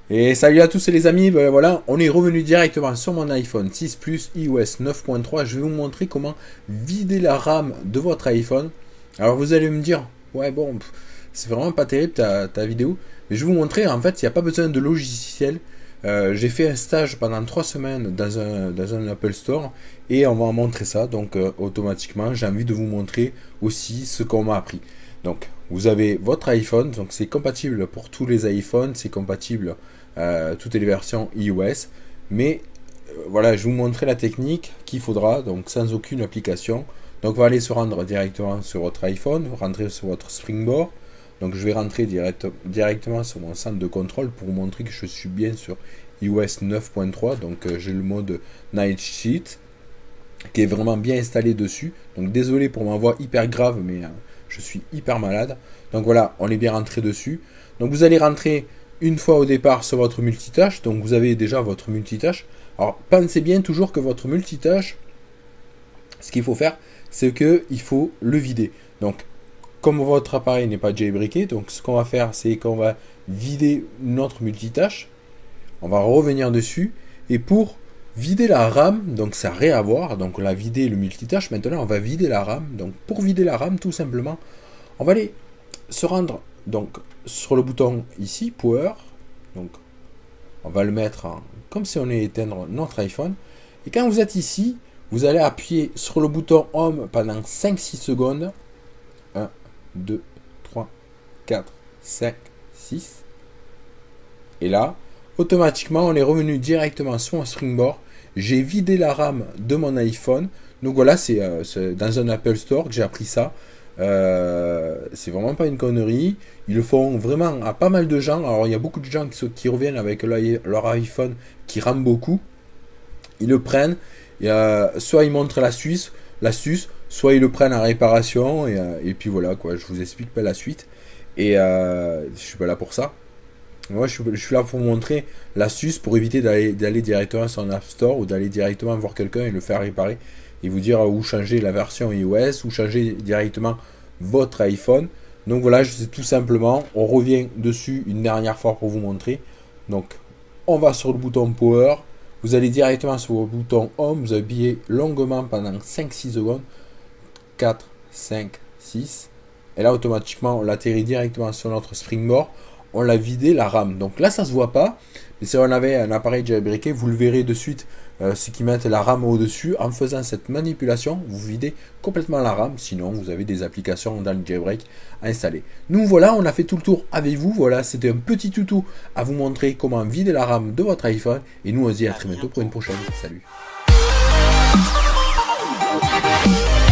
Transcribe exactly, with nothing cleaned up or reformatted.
Et salut à tous les amis, ben voilà, on est revenu directement sur mon iPhone six Plus iOS neuf point trois. Je vais vous montrer comment vider la RAM de votre iPhone. Alors vous allez me dire, ouais bon, c'est vraiment pas terrible ta, ta vidéo. Mais je vais vous montrer, en fait, il n'y a pas besoin de logiciel. Euh, J'ai fait un stage pendant trois semaines dans un, dans un Apple Store et on m'a montré ça. Donc euh, automatiquement, j'ai envie de vous montrer aussi ce qu'on m'a appris. Donc vous avez votre iPhone, donc c'est compatible pour tous les iPhones, c'est compatible euh, toutes les versions iOS, mais euh, voilà, je vais vous montrer la technique qu'il faudra, donc sans aucune application. Donc on va aller se rendre directement sur votre iPhone, rentrer sur votre Springboard. Donc je vais rentrer direct, directement sur mon centre de contrôle pour vous montrer que je suis bien sur iOS neuf point trois. Donc euh, j'ai le mode Night Sheet qui est vraiment bien installé dessus. Donc désolé pour ma voix hyper grave, mais euh, je suis hyper malade. Donc voilà, on est bien rentré dessus. Donc vous allez rentrer une fois au départ sur votre multitâche. Donc vous avez déjà votre multitâche. Alors pensez bien toujours que votre multitâche, ce qu'il faut faire, c'est qu'il faut le vider. Donc comme votre appareil n'est pas jailbreaké, donc ce qu'on va faire, c'est qu'on va vider notre multitâche. On va revenir dessus. Et pour vider la RAM, donc ça n'a rien à voir. Donc on a vidé le multitâche. Maintenant, on va vider la RAM. Donc pour vider la RAM, tout simplement, on va aller se rendre donc sur le bouton ici, Power. Donc on va le mettre en, comme si on allait éteindre notre iPhone. Et quand vous êtes ici, vous allez appuyer sur le bouton Home pendant cinq six secondes. un, deux, trois, quatre, cinq, six. Et là, automatiquement, on est revenu directement sur un Springboard. J'ai vidé la RAM de mon iPhone. Donc voilà, c'est euh, dans un Apple Store que j'ai appris ça. Euh, c'est vraiment pas une connerie. Ils le font vraiment à pas mal de gens. Alors il y a beaucoup de gens qui, qui reviennent avec leur iPhone qui rame beaucoup. Ils le prennent. Et, euh, soit ils montrent la Suisse, l'astuce, soit ils le prennent en réparation. Et, euh, et puis voilà quoi. Je vous explique pas la suite. Et euh, je suis pas là pour ça. Moi, je suis, je suis là pour vous montrer l'astuce pour éviter d'aller directement sur un App Store ou d'aller directement voir quelqu'un et le faire réparer et vous dire où changer la version iOS ou changer directement votre iPhone. Donc voilà, je sais tout simplement, on revient dessus une dernière fois pour vous montrer. Donc, on va sur le bouton Power. Vous allez directement sur le bouton Home. Vous appuyez longuement pendant cinq six secondes. quatre, cinq, six. Et là, automatiquement, on atterrit directement sur notre Springboard. On l'a vidé la RAM. Donc là, ça se voit pas. Mais si on avait un appareil jailbreaké, vous le verrez de suite. Euh, c'est qu'ils mettent la RAM au-dessus. En faisant cette manipulation, vous videz complètement la RAM. Sinon, vous avez des applications dans le jailbreak installées. Nous, voilà, on a fait tout le tour avec vous. Voilà, c'était un petit tuto à vous montrer comment vider la RAM de votre iPhone. Et nous, on se dit à très bientôt pour une prochaine. Salut.